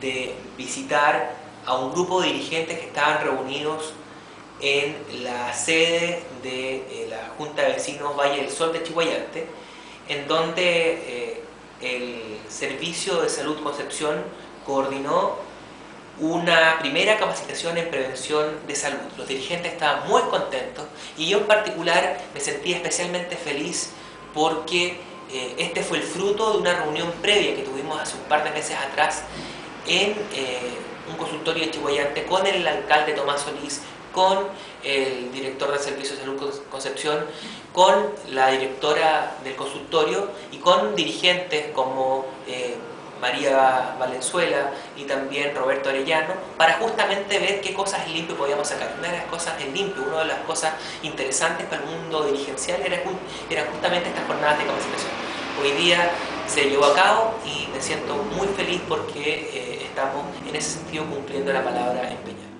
de visitar a un grupo de dirigentes que estaban reunidos en la sede de la Junta de Vecinos Valle del Sol de Chillhuayante, en donde el Servicio de Salud Concepción coordinó una primera capacitación en prevención de salud. Los dirigentes estaban muy contentos y yo en particular me sentí especialmente feliz porque este fue el fruto de una reunión previa que tuvimos hace un par de meses atrás en un consultorio de Chillhuayante con el alcalde Tomás Solís, con el director del Servicio de Salud Concepción, con la directora del consultorio y con dirigentes como María Valenzuela y también Roberto Arellano, para justamente ver qué cosas en limpio podíamos sacar. Una de las cosas en limpio, una de las cosas interesantes para el mundo dirigencial era justamente estas jornadas de capacitación. Hoy día se llevó a cabo y me siento muy feliz porque estamos en ese sentido cumpliendo la palabra empeñada.